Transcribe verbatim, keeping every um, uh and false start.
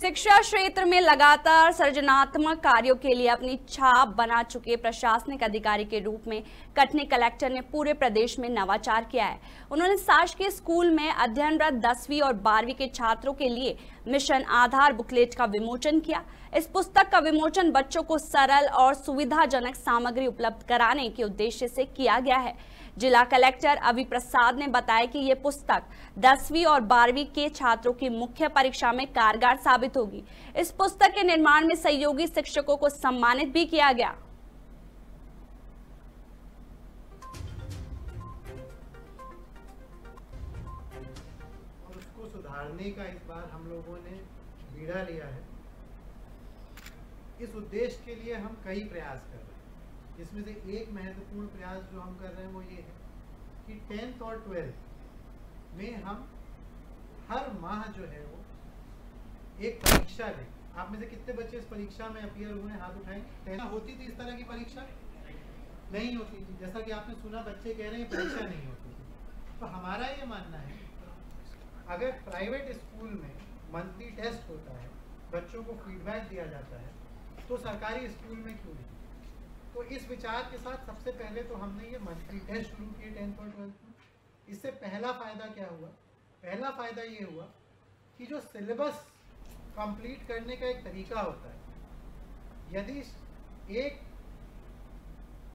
शिक्षा क्षेत्र में लगातार सृजनात्मक कार्यों के लिए अपनी छाप बना चुके प्रशासनिक अधिकारी के रूप में कटनी कलेक्टर ने पूरे प्रदेश में नवाचार किया है। उन्होंने शासकीय स्कूल में अध्ययनरत दसवीं और बारहवीं के छात्रों के लिए मिशन आधार बुकलेट का विमोचन किया। इस पुस्तक का विमोचन बच्चों को सरल और सुविधाजनक सामग्री उपलब्ध कराने के उद्देश्य से किया गया है। जिला कलेक्टर अभि प्रसाद ने बताया कि ये पुस्तक दसवीं और बारहवीं के छात्रों की मुख्य परीक्षा में कारगर साबित होगी। इस पुस्तक के निर्माण में सहयोगी शिक्षकों को सम्मानित भी किया गया। और उसको सुधारने का इस बार हम लोगों ने बीड़ा लिया है। इस उद्देश्य के लिए हम कई प्रयास कर रहे हैं, जिसमें से एक महत्वपूर्ण प्रयास जो हम कर रहे हैं वो ये है कि टेंथ और ट्वेल्थ में हम हर माह जो है वो एक परीक्षा लें। आप में से कितने बच्चे इस परीक्षा में अपीयर हुए हैं? हाथ उठाएं। होती थी इस तरह की परीक्षा? नहीं होती थी। जैसा कि आपने सुना, बच्चे कह रहे हैं परीक्षा नहीं होती थी। तो हमारा ये मानना है, अगर प्राइवेट स्कूल में मंथली टेस्ट होता है, बच्चों को फीडबैक दिया जाता है, तो सरकारी स्कूल में क्यों नहीं? तो इस विचार के साथ सबसे पहले तो हमने ये मंथली टेस्ट शुरू किए टेंथ और ट्वेल्थ में। इससे पहला फायदा क्या हुआ? पहला फायदा ये हुआ कि जो सिलेबस कंप्लीट करने का एक तरीका होता है, यदि एक